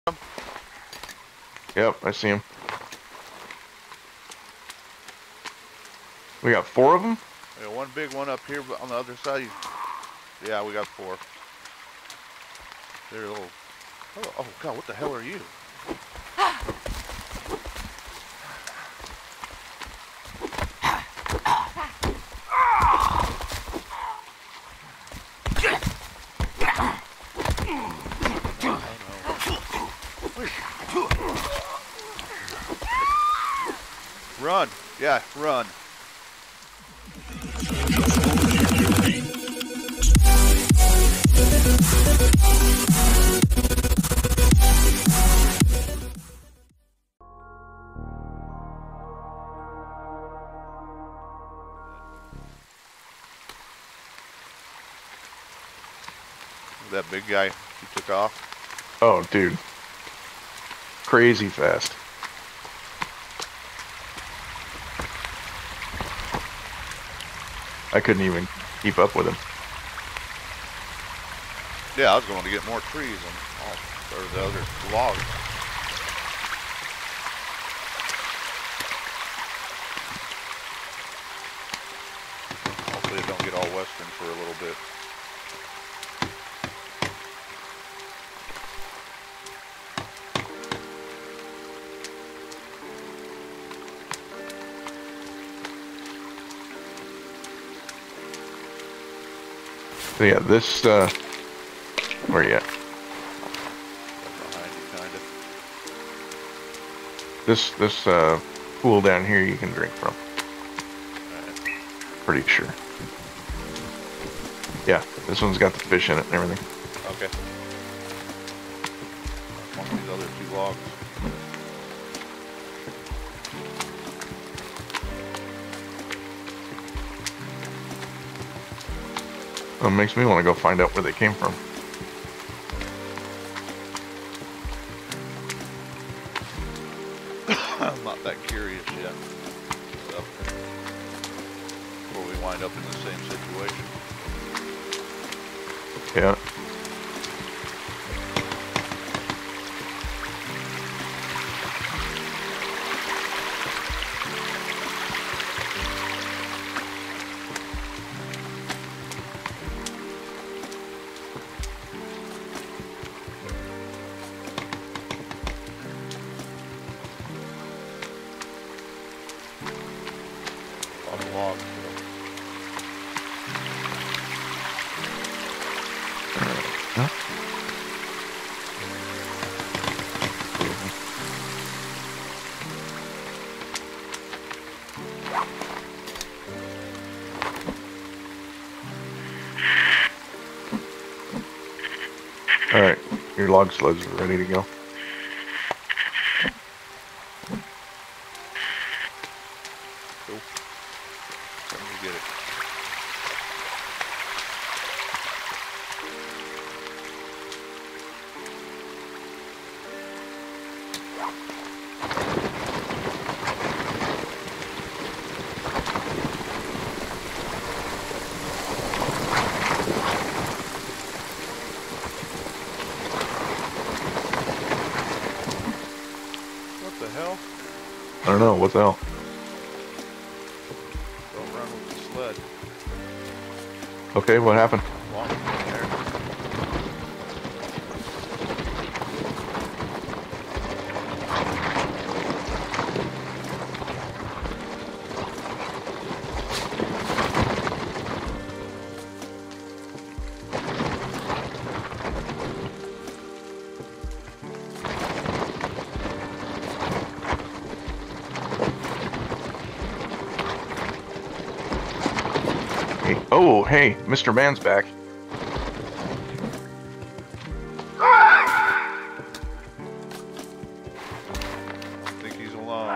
Yep, I see him. We got 4 of them? We got one big one up here, but on the other side. Yeah, we got 4. They're little. Oh God, what the hell are you? Run! Yeah, run. That big guy, he took off. Oh, dude. Crazy fast. I couldn't even keep up with him. Yeah, I was going to get more trees and the other logs. Hopefully it don't get all western for a little bit. So yeah, this, where you at? Behind you, kind of. This pool down here you can drink from. Right. Pretty sure. Yeah, this one's got the fish in it and everything. Okay. One of these other 2 logs. It makes me want to go find out where they came from. I'm not that curious yet. So, before we wind up in the same situation. Yeah. On the log. Huh? All right, your log sleds are ready to go. Cool. Let me get it. What the hell? I don't know, what the hell? Don't run with the sled. Okay, what happened? Walk in there. Oh, hey, Mr. Man's back. I think he's alone.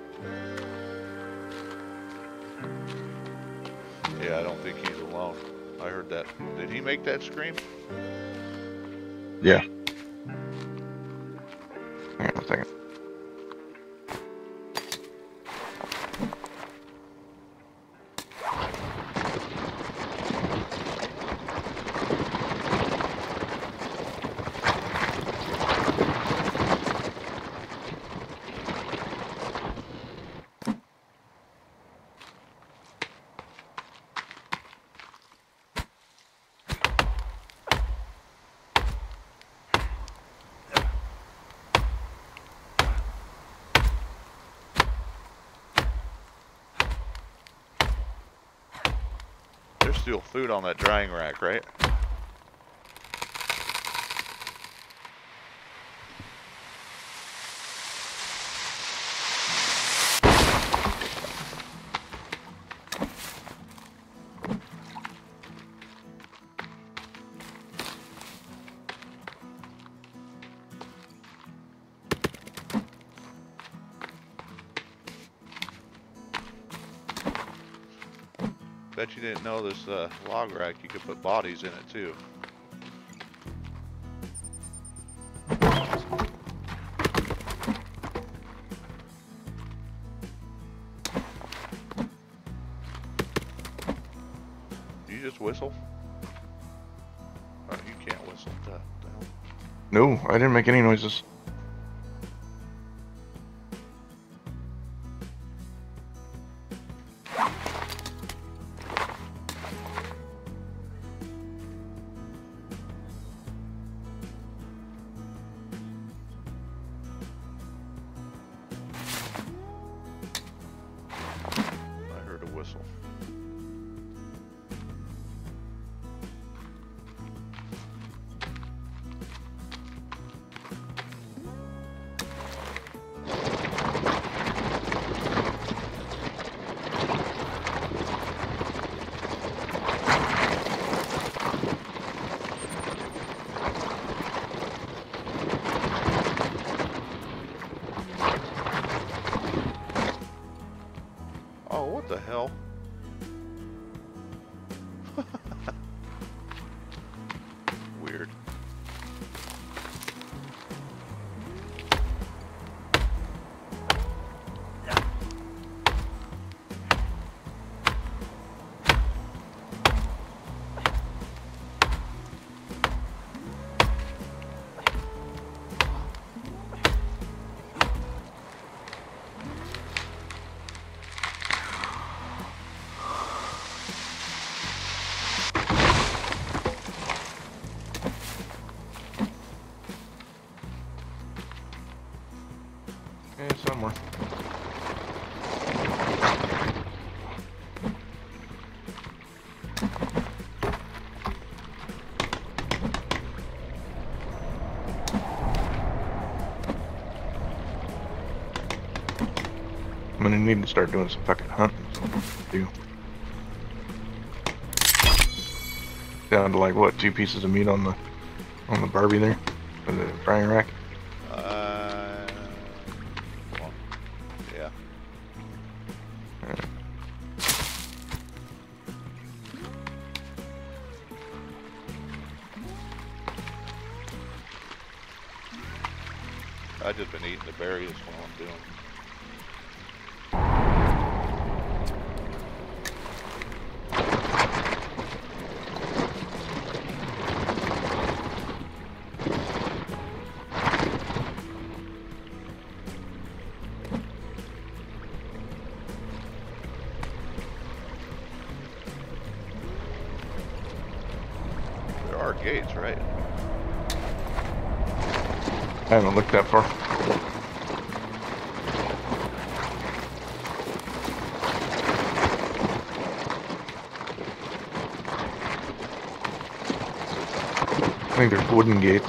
Yeah, I don't think he's alone. I heard that. Did he make that scream? Yeah. Hang on a second. There's still food on that drying rack, right? Bet you didn't know this log rack, you could put bodies in it too. You just whistle? Oh, you can't whistle. What the hell? No, I didn't make any noises. I heard a whistle. Oh, what the hell? Weird. Okay, somewhere. I'm gonna need to start doing some fucking hunting. Do down to like what, 2 pieces of meat on the Barbie there, or the frying rack. Well, yeah. I just been eating the berries while I'm doing. There are gates, right? I haven't looked that far. I think there's wooden gates.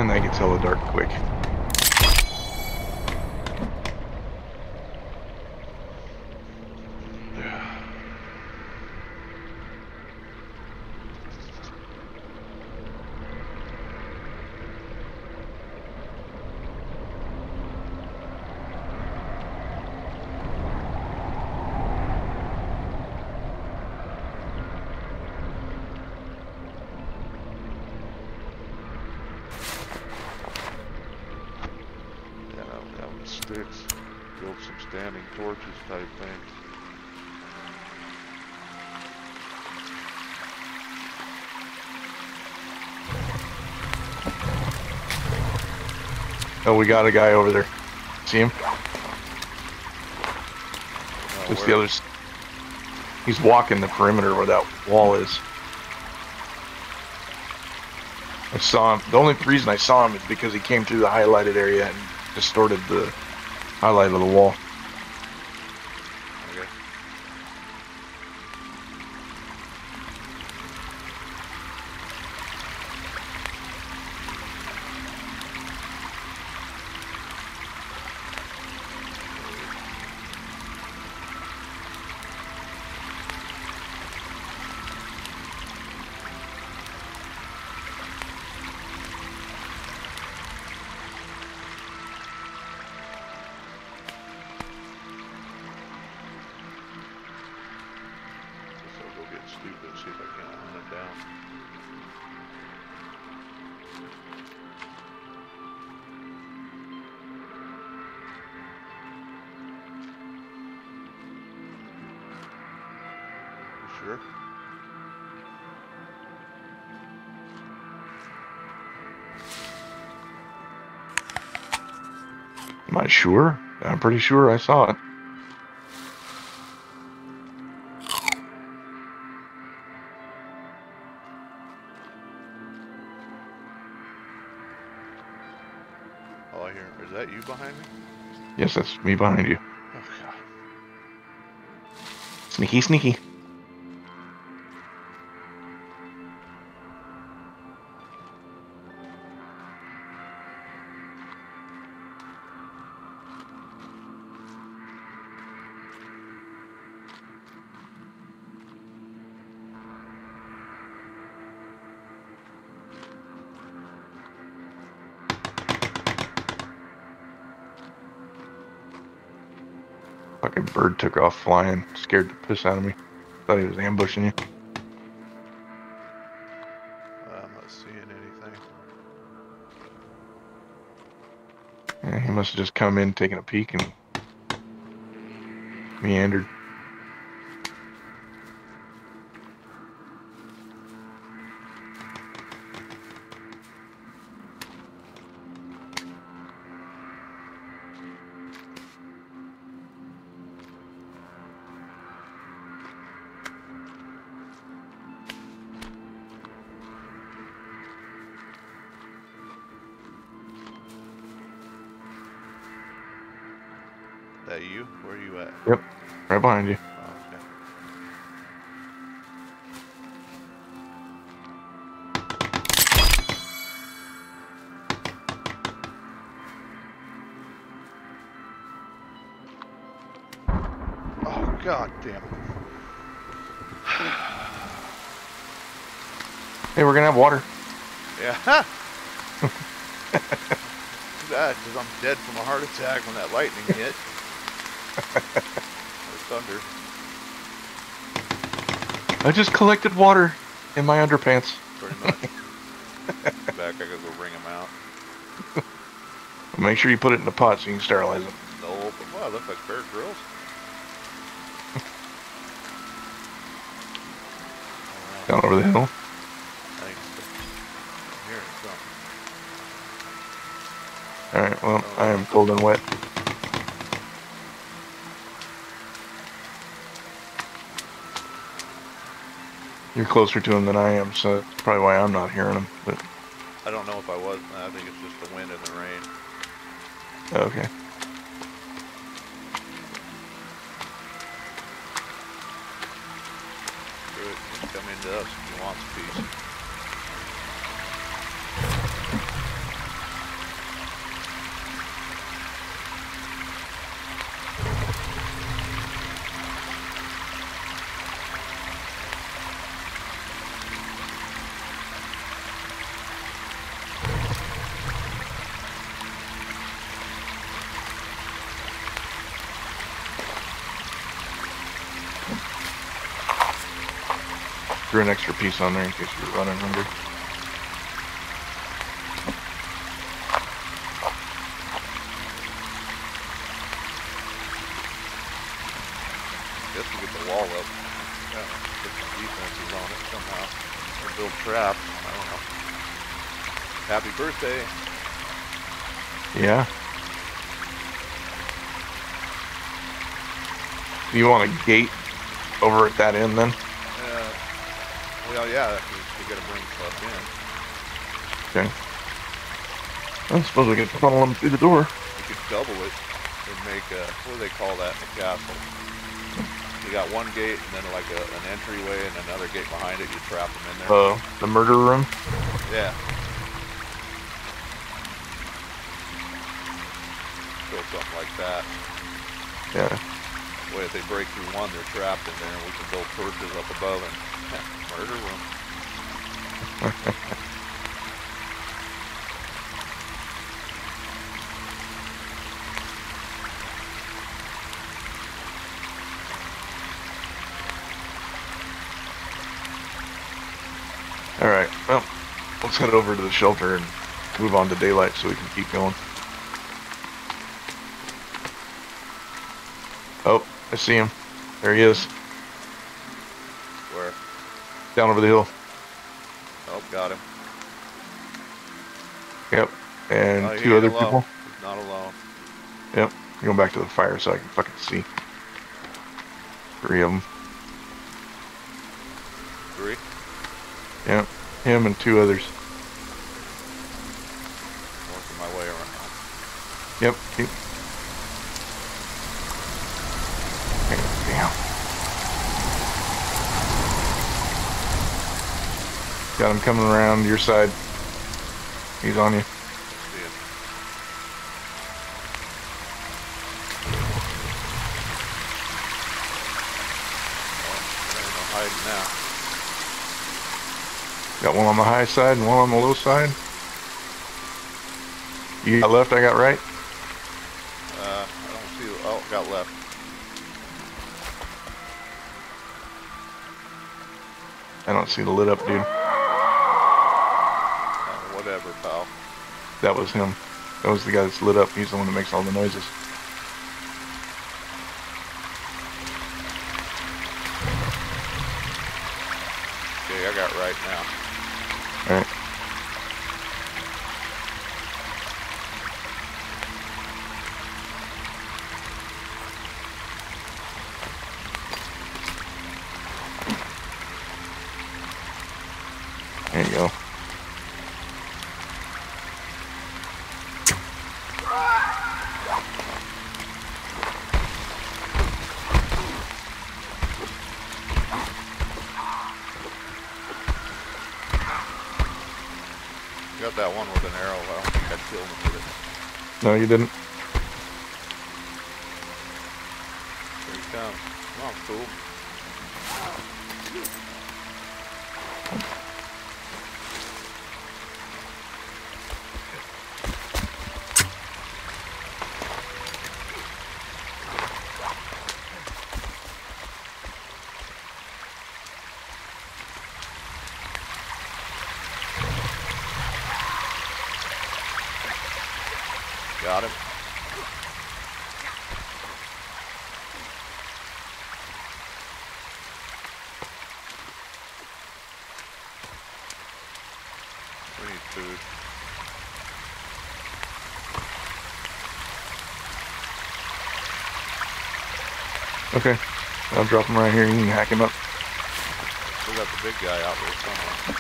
And that gets hella dark quick. Sticks, build some standing torches type things. Oh, we got a guy over there. See him? Just the others. He's walking the perimeter where that wall is. I saw him. The only reason I saw him is because he came through the highlighted area and distorted the highlight of the wall. Okay. Stupid, see if I can hunt him down. You sure? Am I sure? I'm pretty sure I saw it. All I hear, is that you behind me? Yes, that's me behind you. Oh God. Sneaky, sneaky. Fucking bird took off flying, scared the piss out of me. Thought he was ambushing you. I'm not seeing anything. Yeah, he must have just come in, taking a peek, and meandered. That you? Where are you at? Yep, right behind you. Oh, okay. Oh God damn it. Hey, we're gonna have water. Yeah. That because I'm dead from a heart attack when that lightning hit. Or thunder. I just collected water in my underpants. Pretty much. Back, I gotta go bring him out. Make sure you put it in a pot so you can sterilize it. No, but wow, look like Bear Grylls. Down over the hill. Thanks. I'm hearing something. Alright, well, I am cold and wet. You're closer to him than I am, so that's probably why I'm not hearing him. But I don't know if I was. I think it's just the wind and the rain. okay. Good. Just come into us if you want a piece. threw an extra piece on there in case you were running hungry. Guess we get the wall up. Yeah, put some defenses on it somehow. Or build traps. I don't know. Happy birthday. Yeah. Do you want a gate over at that end then? Well, yeah, we gotta bring stuff Okay. I suppose we could funnel them through the door. in. We could double it and make a, what do they call that in the castle? You got one gate and then like an entryway and another gate behind it. You trap them in there. The murder room? Yeah. Build something like that. Yeah. Way if they break through one, they're trapped in there, and we can build perches up above and murder room. All right. Well, let's head over to the shelter and move on to daylight so we can keep going. Oh, I see him. There he is. Where? Down over the hill. Oh, got him. Yep. And Oh, he two ain't other alone. people. He's not alone. Yep. Going back to the fire so I can fucking see. 3 of them. 3? Yep. Him and 2 others. Working my way around. Yep. Damn. Got him coming around your side. He's on you. See him. Oh, there ain't no hiding now. Got one on the high side and one on the low side. You got left, I got right. I don't see. Oh, got left. I don't see the lit up dude. Whatever, pal. That was him. That was the guy that's lit up. He's the one that makes all the noises. Okay, I got right now. Alright. There you go. Got that one with an arrow. I don't think I killed him with it. No, you didn't. Here he comes. Come on, fool. Got him. We need food. Okay. I'll drop him right here. You can hack him up. We got the big guy out there somewhere.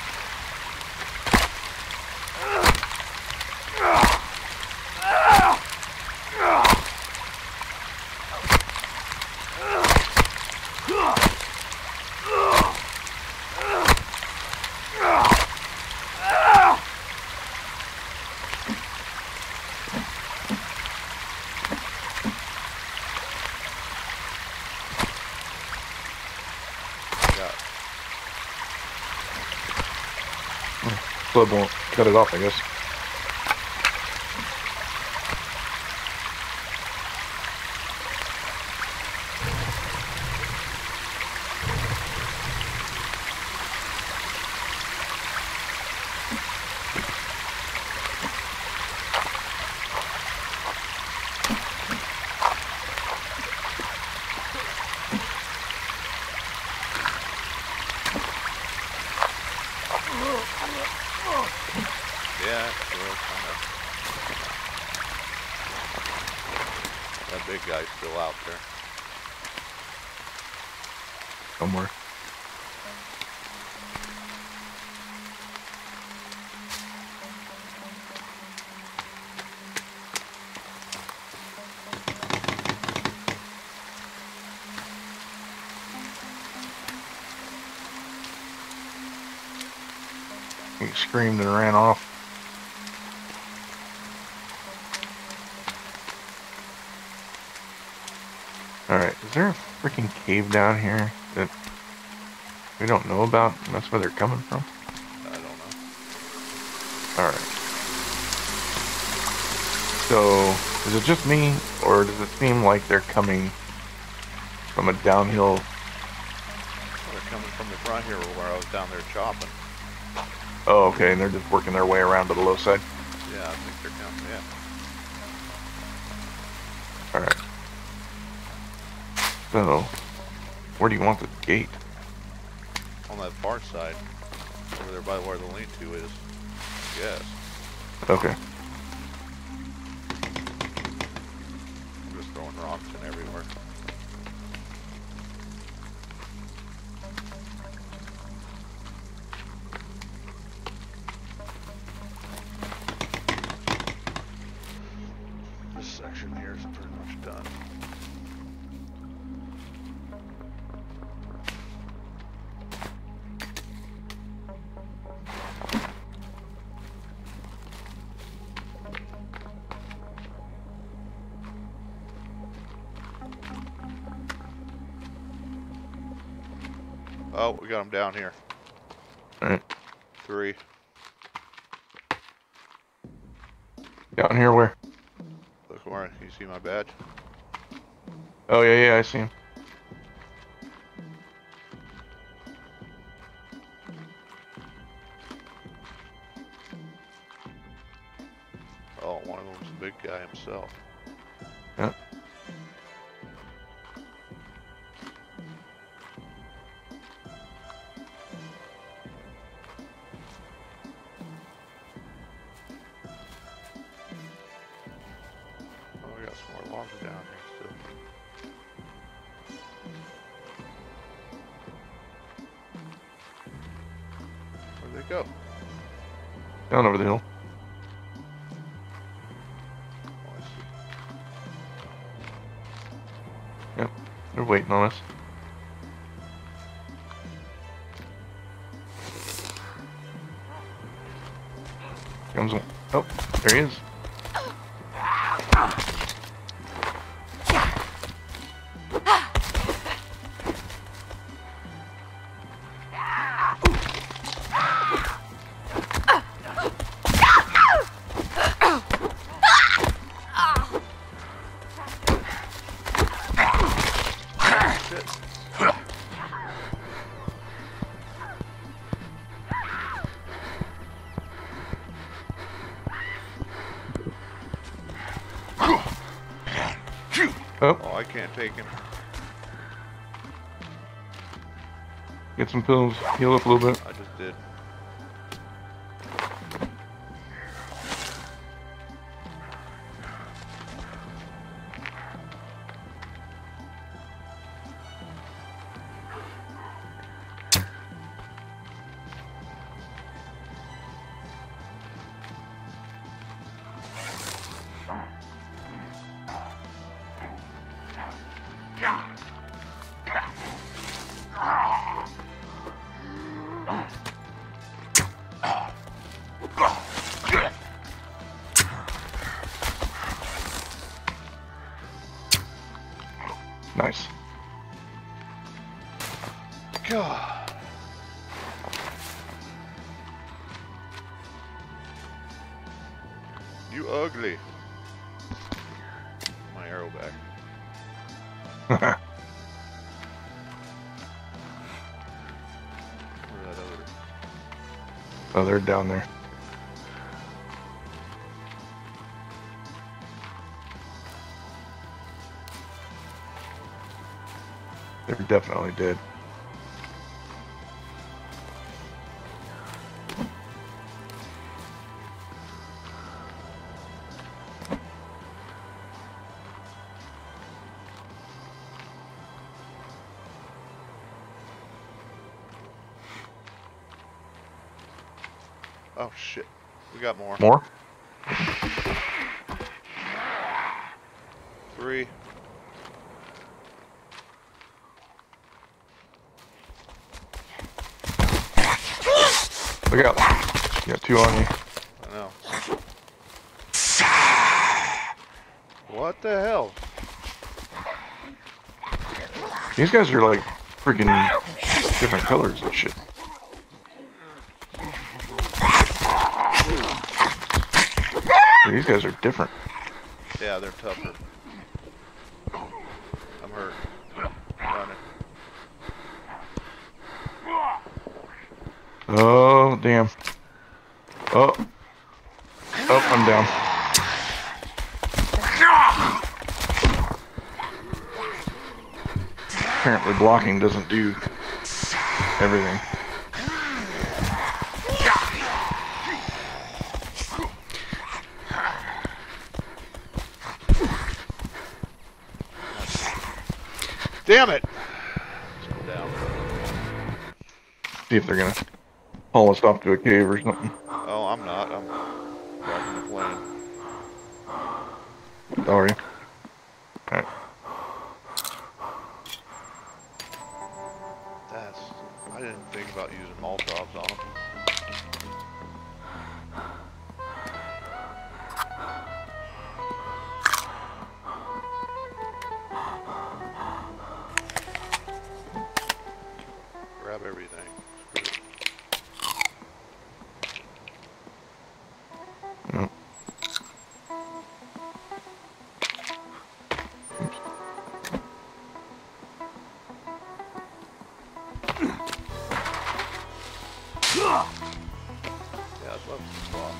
Club won't cut it off, I guess. guy's still out there. Somewhere. He screamed and ran off. Alright, is there a freaking cave down here that we don't know about and that's where they're coming from? I don't know. Alright. So, is it just me, or does it seem like they're coming from a downhill? Well, they're coming from the front here where I was down there chopping. Oh, okay, and they're just working their way around to the low side? Yeah, I think they're coming, yeah. Alright. So, where do you want the gate? On that far side. Over there by where the lean-to is. Yes. Okay. I'm just throwing rocks in everywhere. This section here is pretty much done. Oh, we got them down here. Alright. 3. Down here where? Look where, you see my badge? Oh, yeah, I see him. Oh, one of them's a big guy himself. Yeah. Oh, we got some more logs down here still. Where'd they go? Down over the hill. Oh, I see. Yep. They're waiting on us. Comes one. Oh, there he is. Oh, Oh, I can't take him. get some pills. Heal up a little bit. I just did. Nice. God. You ugly. My arrow back. Where's that other? Oh, they're down there. They're definitely dead. Oh shit. We got more. More? 3. Look out. You got 2 on you. I know. What the hell? These guys are like freaking different colors and shit. These guys are different. Yeah, they're tougher. I'm hurt. Running. Oh, damn. Oh. Oh, I'm down. Apparently blocking doesn't do everything. Damn it! Let's go down. See if they're gonna haul us off to a cave or something. Oh, I'm not. I'm driving the plane. Oh, are you? Alright. I didn't think about using Molotovs on them. Grab everything. No. Yeah, I'd love to swap.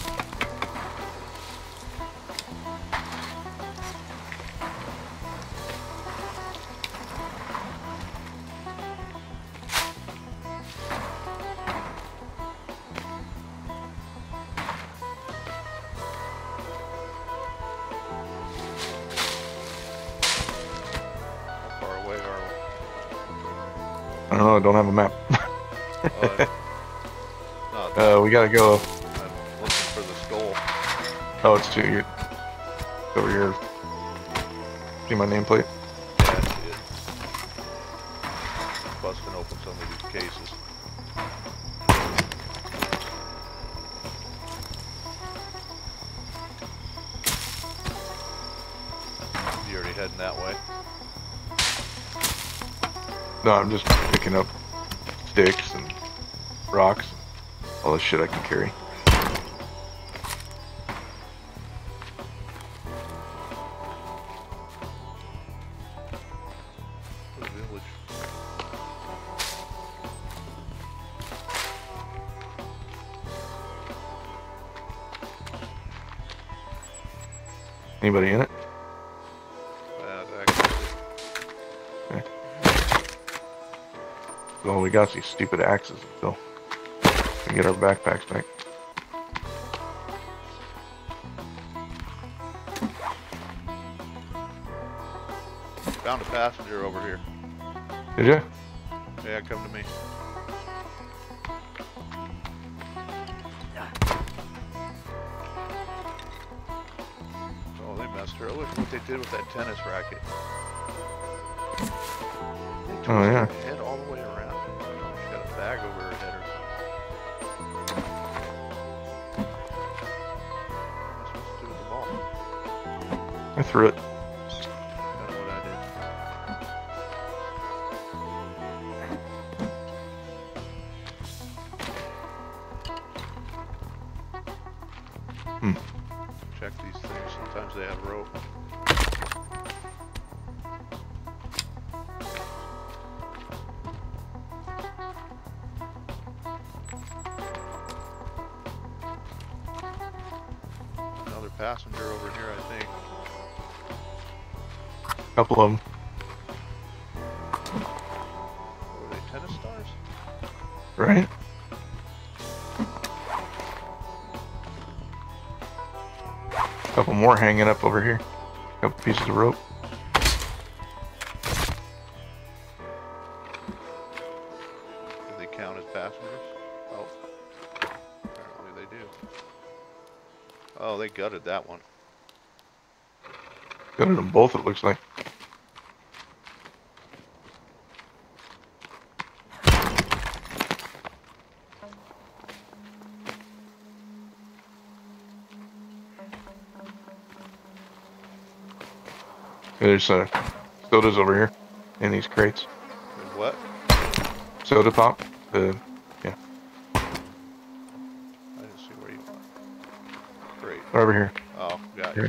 How far away are we? I don't know, I don't have a map. No, We gotta go. I'm looking for the skull. Oh, it's to you. Over here. See my nameplate? Yeah, I see it. Busting open some of these cases. You already heading that way? No, I'm just picking up sticks and rocks. All the shit I can carry. The village. Anybody in it? Actually, Okay. Well, we got these stupid axes until we get our backpacks back. found a passenger over here. Did ya? Yeah, come to me. Oh, they messed her. Look what they did with that tennis racket. They twisted Oh, yeah. her head all the way around. She got a bag over her head or something. What's supposed to do with the ball? I threw it. That's kind of what I did. Check these things. Sometimes they have rope. Another passenger over here, I think. Couple of them. Were they tennis stars? Right? Couple more hanging up over here. Couple pieces of rope. Do they count as passengers? Oh. Apparently Oh, they gutted that one. Gutted them both, it looks like. There's sodas over here in these crates. And what? Soda pop. Yeah. I didn't see where you went. Great. Over here. Oh, got Here. you.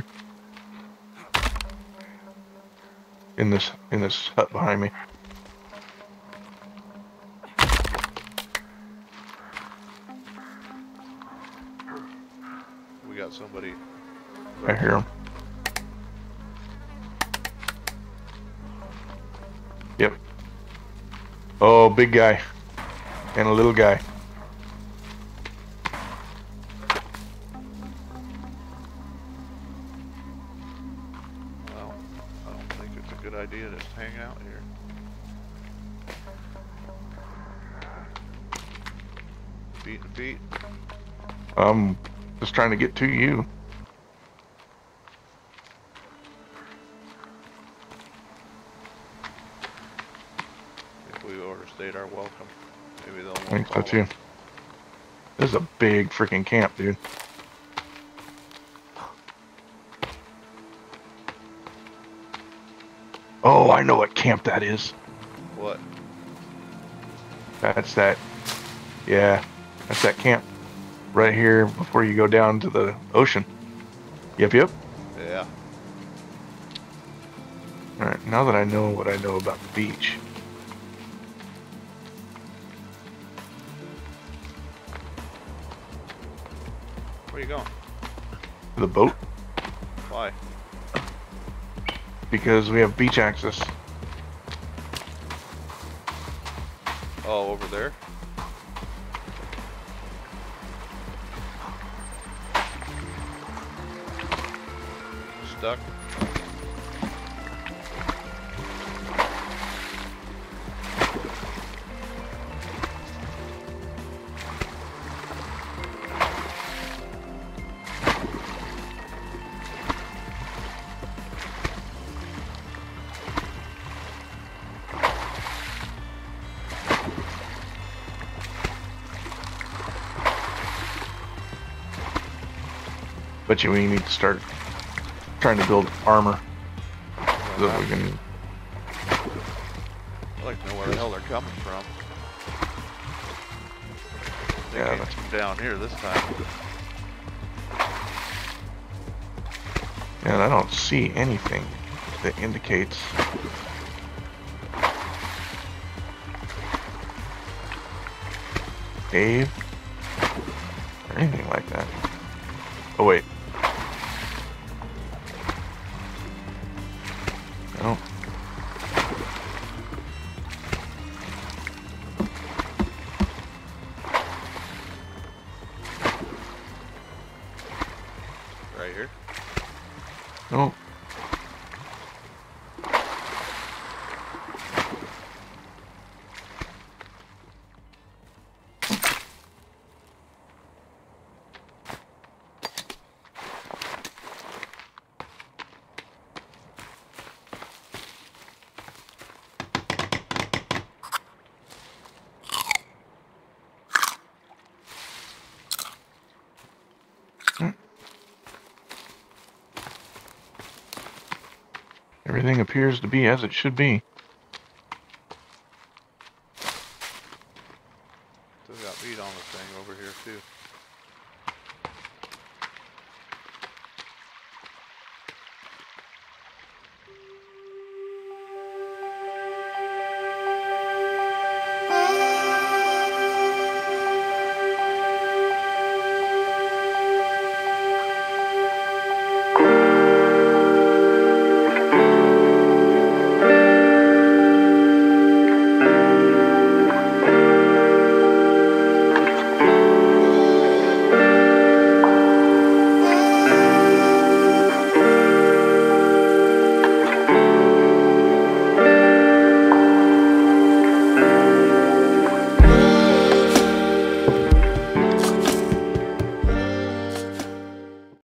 In this hut behind me. We got somebody. I hear him. Yep. Oh, big guy. And a little guy. Well, I don't think it's a good idea to just hang out here. Beating feet. I'm just trying to get to you. If we overstayed our welcome, maybe they'll I think so follow. too. This is a big freaking camp, dude. Oh, I know what camp that is. What? That's that. Yeah, that's that camp right here before you go down to the ocean. Yep, yep. Yeah. All right, now that I know what I know about the beach. Where you going? The boat, Why? because we have beach access. Oh, over there? Stuck? Bet you we need to start trying to build armor so that we can. I'd like to know where the hell they're coming from. They Yeah, came that's- from down here this time. And I don't see anything that indicates. Cave or anything like that. Oh wait. No. Right here. No. Everything appears to be as it should be. Still got meat on the thing over here too.